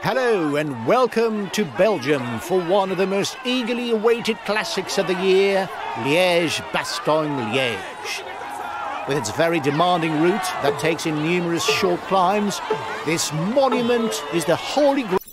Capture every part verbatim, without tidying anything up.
Hello and welcome to Belgium for one of the most eagerly awaited classics of the year, Liège-Bastogne-Liège. With its very demanding route that takes in numerous short climbs, this monument is the holy grail.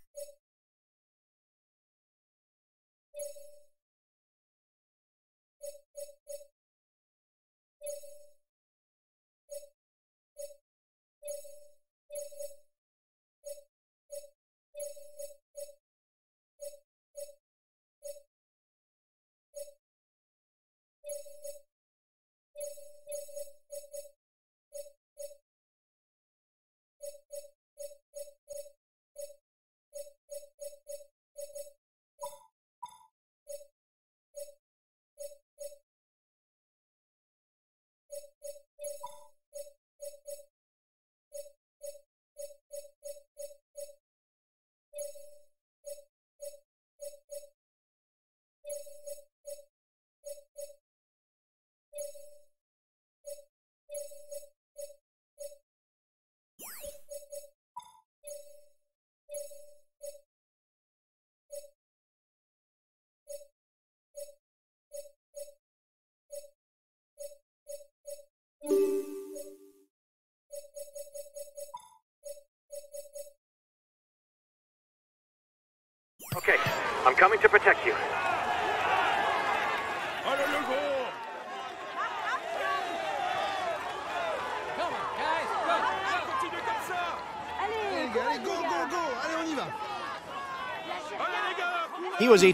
Okay, I'm coming to protect you. He was it.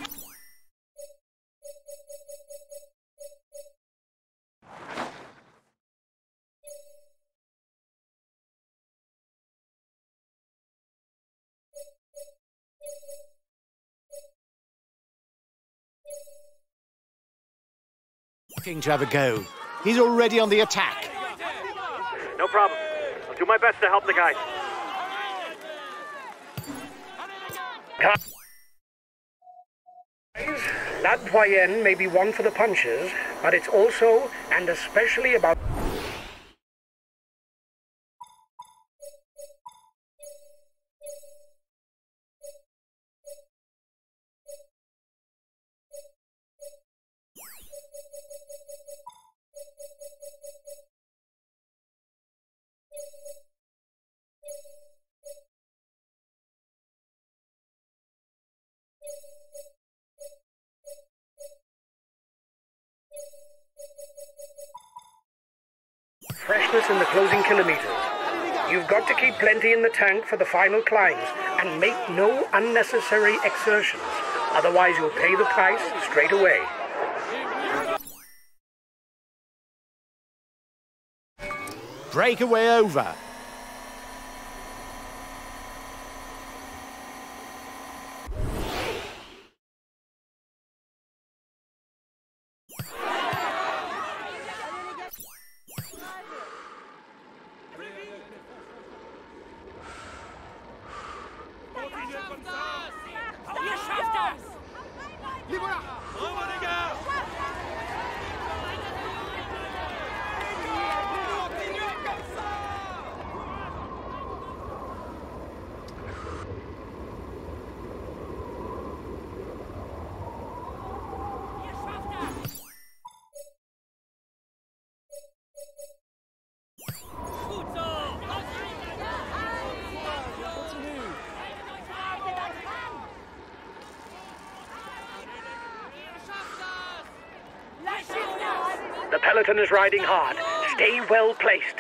Looking to have a go. He's already on the attack. No problem. I'll do my best to help the guys. That Doyenne may be one for the punches, but it's also and especially about... freshness in the closing kilometers. You've got to keep plenty in the tank for the final climbs and make no unnecessary exertions. Otherwise you'll pay the price straight away. Breakaway over. The peloton is riding hard. Stay well placed.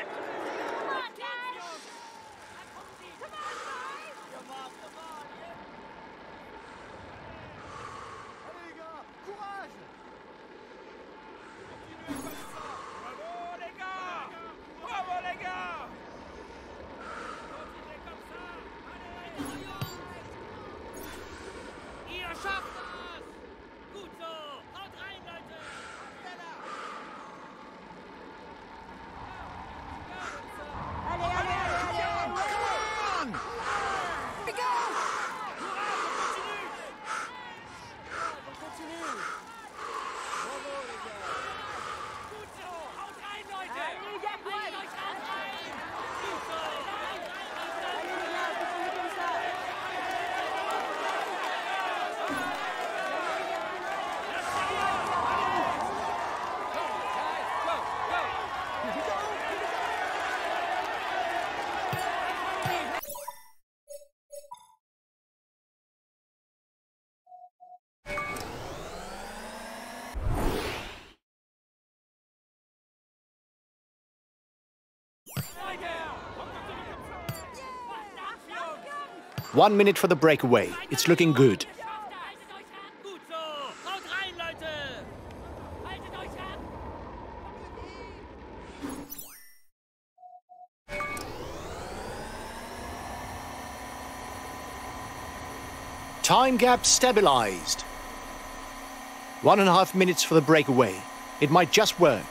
One minute for the breakaway. It's looking good. Time gap stabilized. One and a half minutes for the breakaway. It might just work.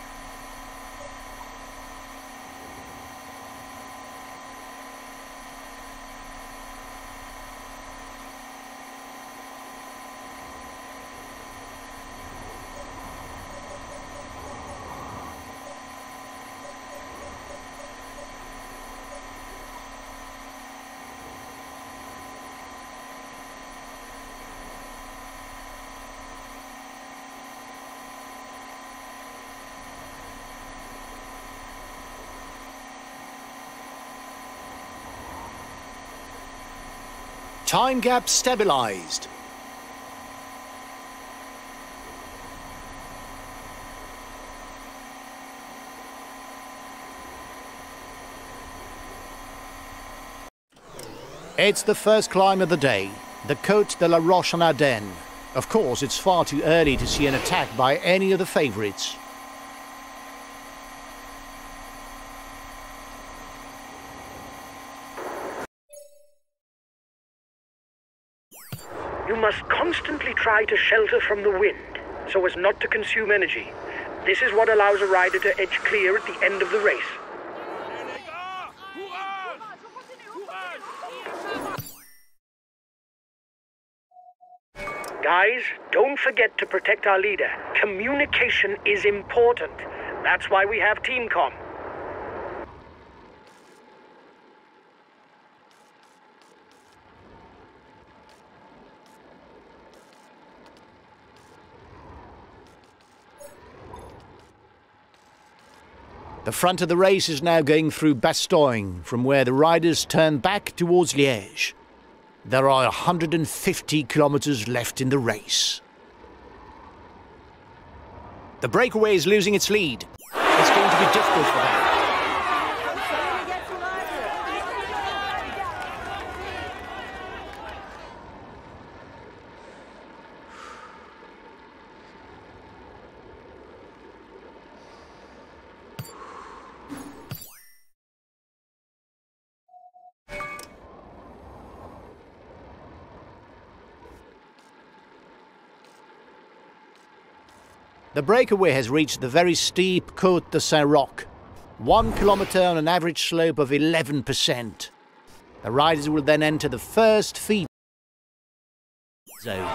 Time gap stabilized. It's the first climb of the day, the Côte de la Roche-en-Ardenne. Of course, it's far too early to see an attack by any of the favourites. You must constantly try to shelter from the wind, so as not to consume energy. This is what allows a rider to edge clear at the end of the race. Guys, don't forget to protect our leader. Communication is important. That's why we have Team Com. The front of the race is now going through Bastogne, from where the riders turn back towards Liège. There are one hundred fifty kilometers left in the race. The breakaway is losing its lead. It's going to be difficult for them. The breakaway has reached the very steep Côte de Saint-Roch, one kilometre on an average slope of eleven percent. The riders will then enter the first feed zone.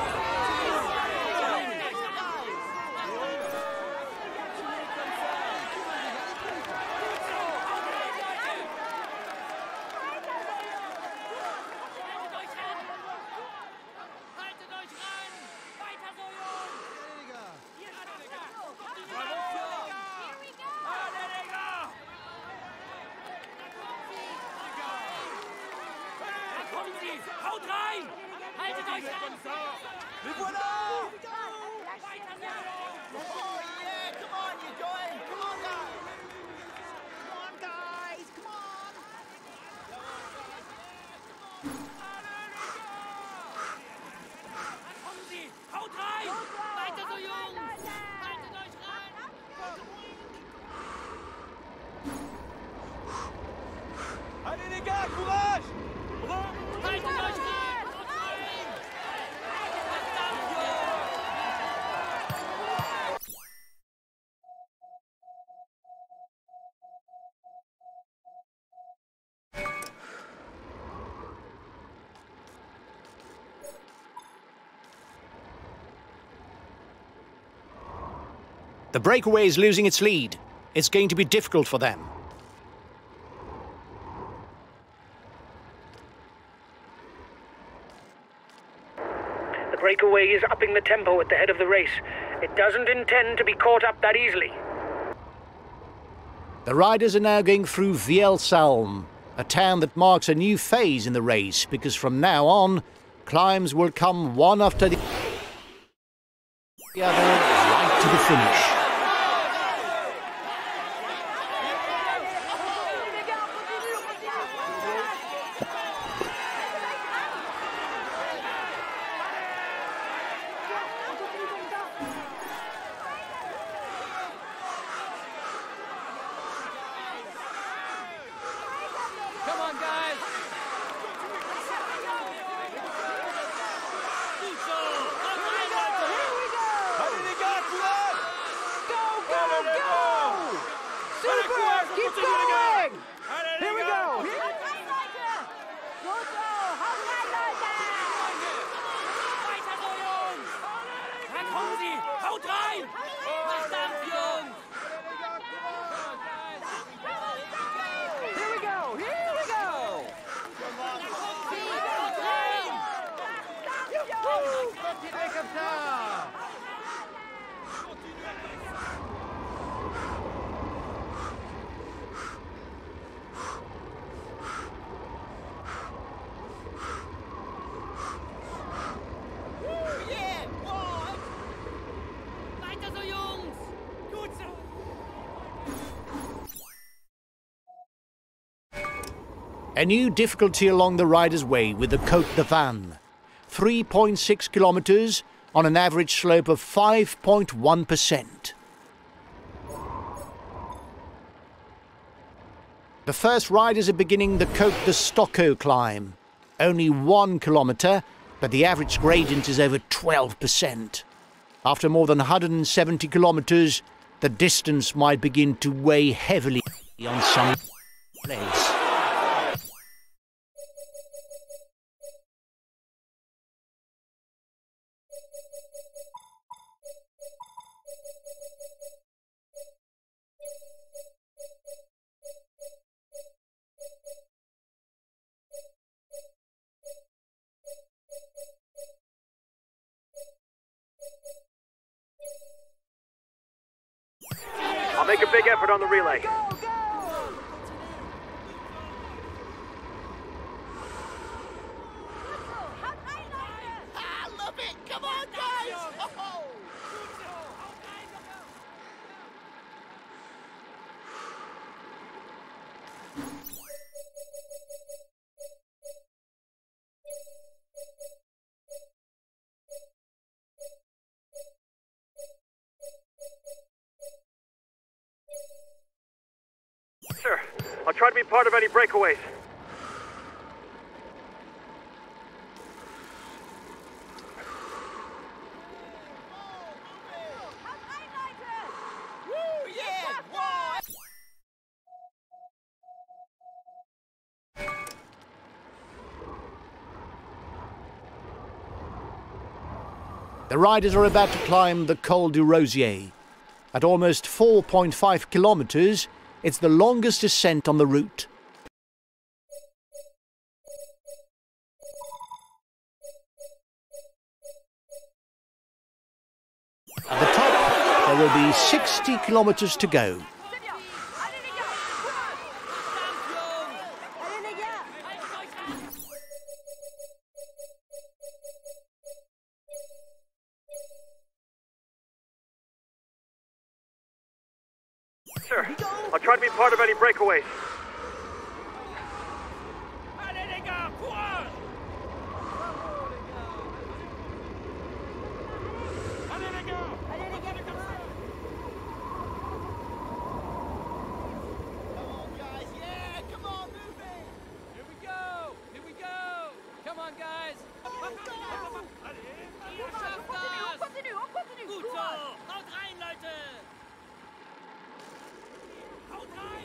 Haut rein! Haltet euch an! Wir wollen weiter so! Oh yeah, come on, you're going! Come on, guys! Come on, guys! Come on! Kommen Sie! Haut rein! Weiter so, Jungs! Haltet euch rein! Allez les gars, courage! Haltet euch rein! The breakaway is losing its lead. It's going to be difficult for them. The breakaway is upping the tempo at the head of the race. It doesn't intend to be caught up that easily. The riders are now going through Vielsalm, a town that marks a new phase in the race, because from now on, climbs will come one after the other, right to the finish. Haut rein! Verdammt, Jungs! Here we go! Here we go! Weg op daar! Yeah, boy! Weiter so, Jungs! Gut so! A new difficulty along the Riders' Way with the Côte de Vannes. three point six kilometres on an average slope of five point one percent. The first riders are beginning the Côte de Stockaux climb. Only one kilometre, but the average gradient is over twelve percent. After more than one hundred seventy kilometres, the distance might begin to weigh heavily on some legs. I'll make a big effort on the relay. I love it! Come on, guys! Oh. Sure. I'll try to be part of any breakaways. Woo, yeah, boy! The riders are about to climb the Col du Rosier. At almost four point five kilometres, it's the longest ascent on the route. At the top, there will be sixty kilometres to go. Sure. I'll try to be part of any breakaways. Allez, les gars, courage! Allez, les gars! Allez, les gars, comme ça! Come on, guys! Yeah, come on, move it! Here we go! Here we go! Come on, guys! Allez! Ihr schafft das! Continue, on continue! Gut so! Haut rein, Leute! Haut rein!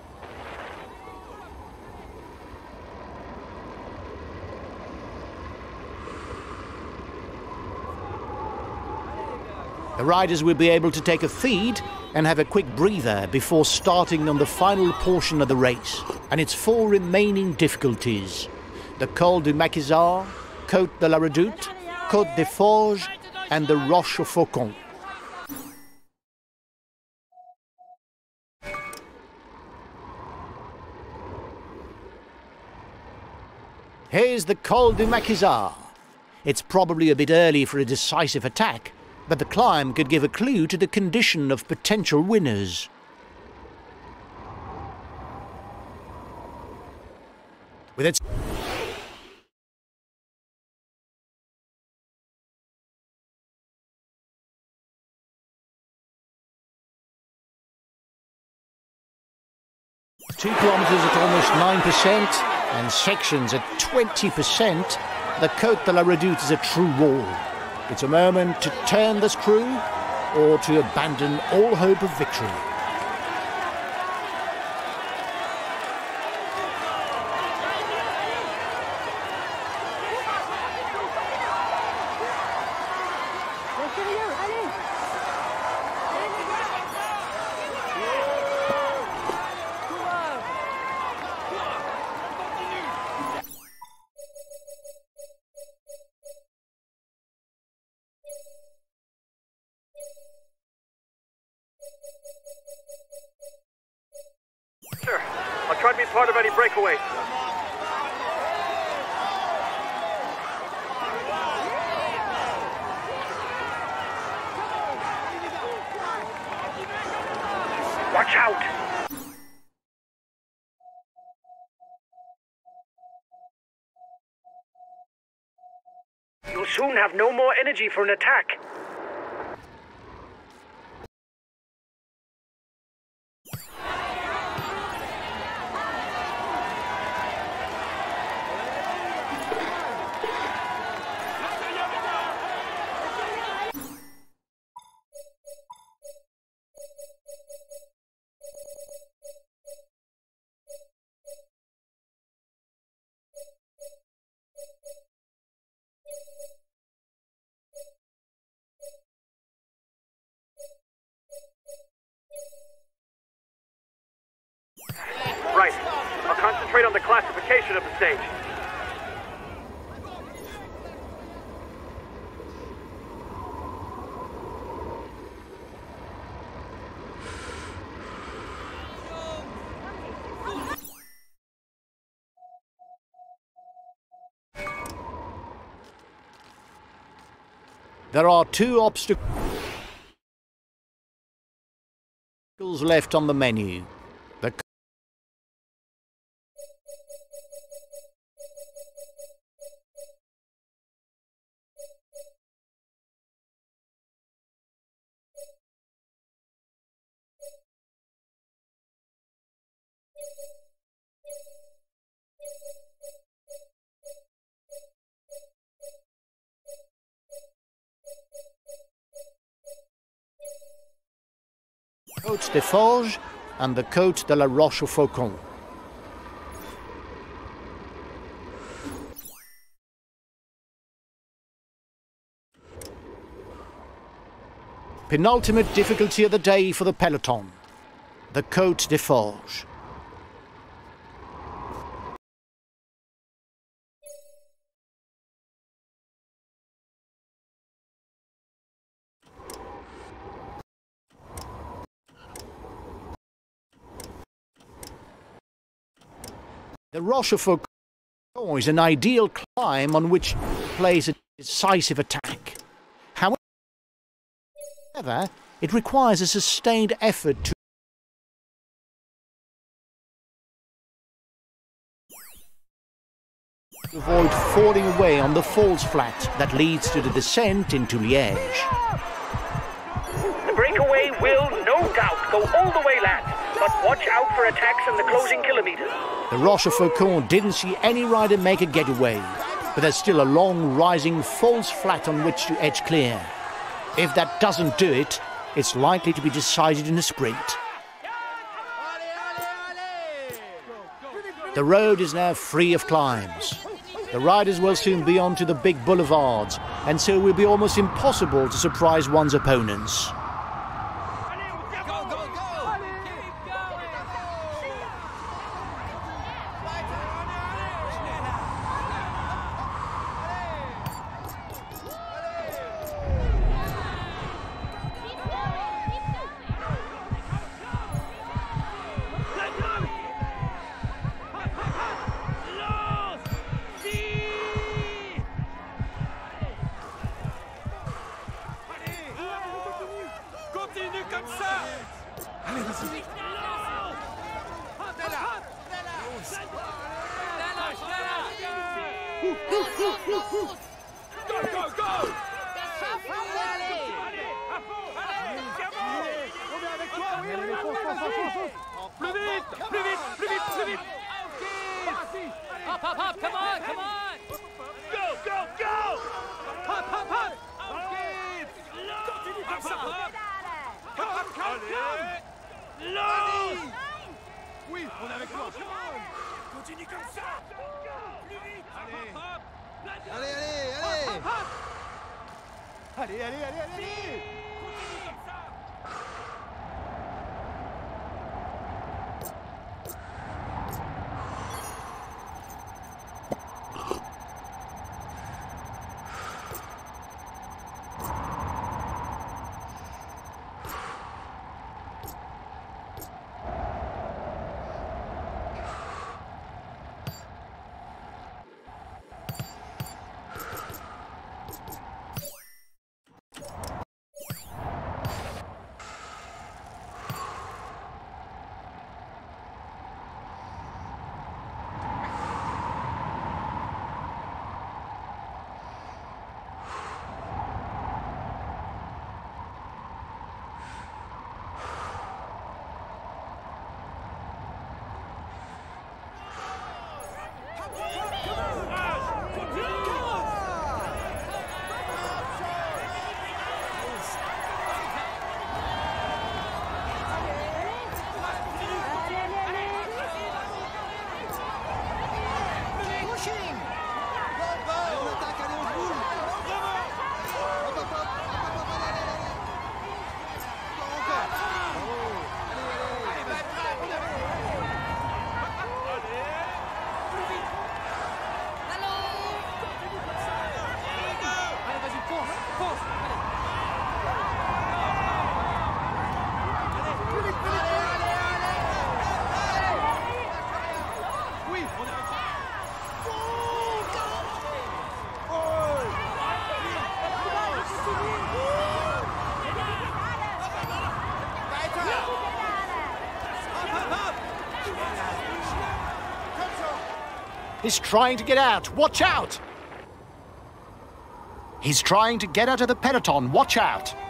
The riders will be able to take a feed and have a quick breather before starting on the final portion of the race and its four remaining difficulties: the Col du Maquisard, Côte de la Redoute, Côte des Forges and the Roche au Faucon. Here's the Col du Maquisard. It's probably a bit early for a decisive attack, but the climb could give a clue to the condition of potential winners. With its two kilometres at almost nine percent and sections at twenty percent, the Côte de la Redoute is a true wall. It's a moment to turn the screw or to abandon all hope of victory. Allez! breakaway. Watch out! You'll soon have no more energy for an attack. Right. I'll concentrate on the classification of the stage. There are two obstacles left on the menu. The Côte des Forges and the Côte de la Rochefaucon. Penultimate difficulty of the day for the peloton, the Côte des Forges. The Rochefaucon is an ideal climb on which plays a decisive attack. However, it requires a sustained effort to avoid falling away on the falls flat that leads to the descent into Liège. The breakaway will, no doubt, go all the way, lads. But watch out for attacks in the closing kilometers. The Rochefaucon didn't see any rider make a getaway, but there's still a long rising falls flat on which to edge clear. If that doesn't do it, it's likely to be decided in a sprint. The road is now free of climbs. The riders will soon be onto the big boulevards, and so it will be almost impossible to surprise one's opponents. Plus vite, plus vite, plus vite, plus vite. Hop, hop, hop, come on, come on. Go, go, go. Hop, hop, hop. Continue comme ça. Come, come, come. Allez. Oui, on est avec toi. Continue comme ça. Plus vite. Allez, allez, allez. Allez, allez, allez, allez. Continue comme ça. He's trying to get out. Watch out! He's trying to get out of the peloton. Watch out!